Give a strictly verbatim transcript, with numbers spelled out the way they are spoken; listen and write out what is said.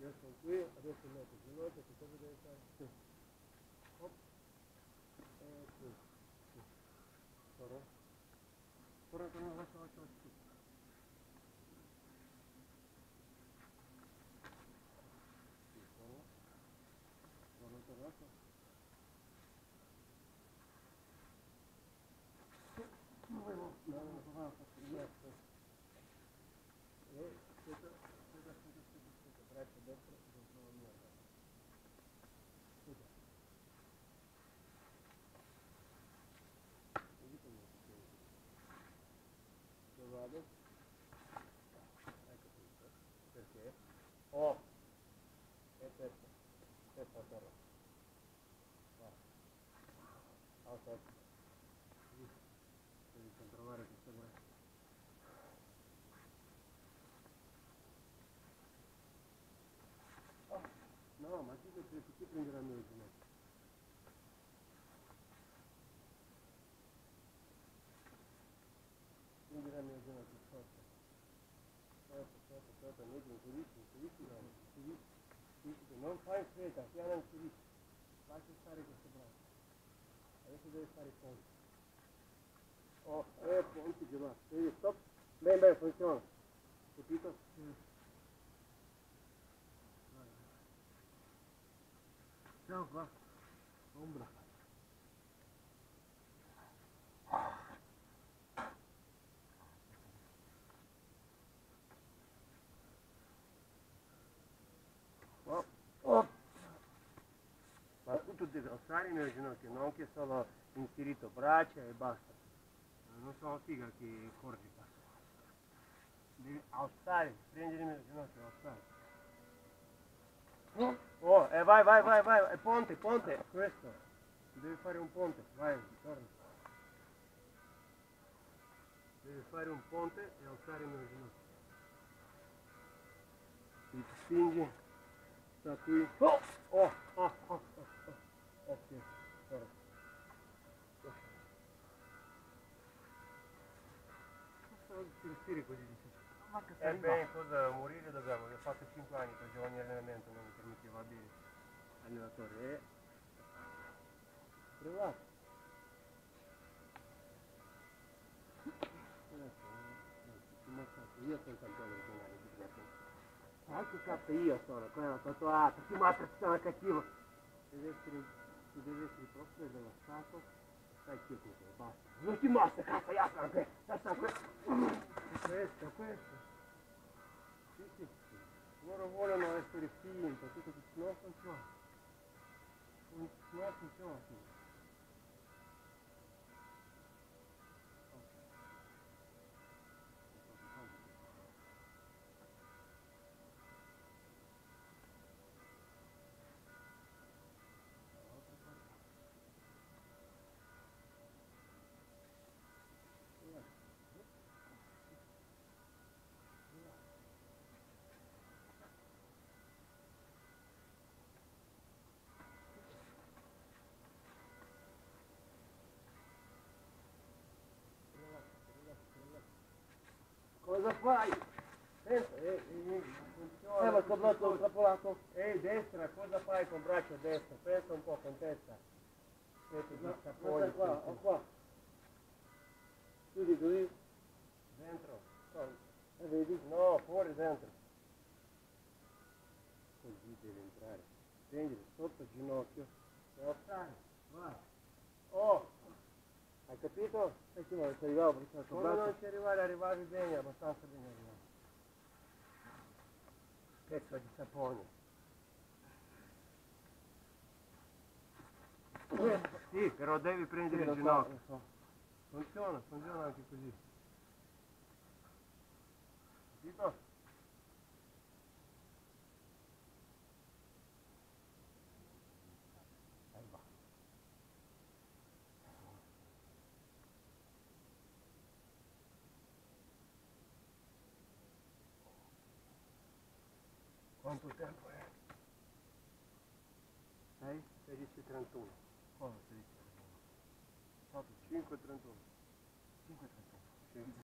adesso sono qui, adesso metto il ginocchio, che cosa deve fare? Sì. Hop. E qui. Sì. Torna. Torna, torna, lascia, lascia, lascia. Sì. Sì, torna. Torna, torna, lascia. No, no, no, no, no, no, no. E aspetta, aspetta, aspetta, aspetta, aspetta, braccia destra, non sono mia. Aspetta. Vedi come dove vado? Hai capito? Perché? Oh! E testa, testa a terra. Va. Aspetta. Devi controllare queste braccia. Oh, no, ma tu che ti prenderanno il ginocchio? Prenderanno il ginocchio, aspetta. Aspetta, aspetta, aspetta, metti un codiccio, un codiccio, no, un codiccio. Non fai fretta, piano un codiccio. Lascia stare queste braccia. Adesso devi fare i ponti. Oh, eh, ponti giù là. Vedi, stop. Bene, bene, funziona. Capito? Mm. Ciao qua. Ombra. Oh, oh. Ma tu devi alzare nel ginocchio, non che solo inserito braccia e basta. Non sono figa che corri basta. Devi alzare, prendere nel ginocchio, alzare. Oh, e eh, vai, vai, vai, vai, ponte, ponte, questo. Devi fare un ponte, vai, torna. Devi fare un ponte e alzare nel ginocchio. Ti spingi, sta qui. Oh, oh, oh, oh, oh, oh. Ok, torna. Ti respiri così difficile. E beh, cosa, morire dobbiamo, io ho fatto cinque anni per giovani allenamento, non mi permetteva bene. Allenatore, e... Relax. Io sono campione regionale di triathlon. Sai che cazzo io sono, quella tatuata, ti mostra che sono cattivo. Deve essere, tu devi essere proprio devastato. Stai quieto, basta. Non ti mostra, cazzo, io sono qui, io sono qui. Questo, questo. Sì, sì, sì. Loro vogliono essere finti, tutto che non funziona. Non funziona più. Cosa fai? Senta, eh, eh, funziona. Eh, ma sto braccio intrappolato. Ehi, destra, cosa fai con braccio destro? Pensa un po' con testa. Aspetta, no, guarda qua, o qua. Chiudi così. Dentro. Eh, vedi? No, fuori, dentro. Così deve entrare. Prendilo sotto il ginocchio. E alzare. Vai. Oh! Hai capito? E che non ci arrivavo perché sono come non ci arrivare, arrivavi bene, abbastanza bene arrivato. Pezzo di sapone. Sì, però devi prendere sì, il ginocchio. So, so. Funziona, funziona anche così. Capito? Quanto tempo è? sei? sedici e trentuno. Come sedici e trentuno? cinque e trentuno. cinque e trentuno. Sì.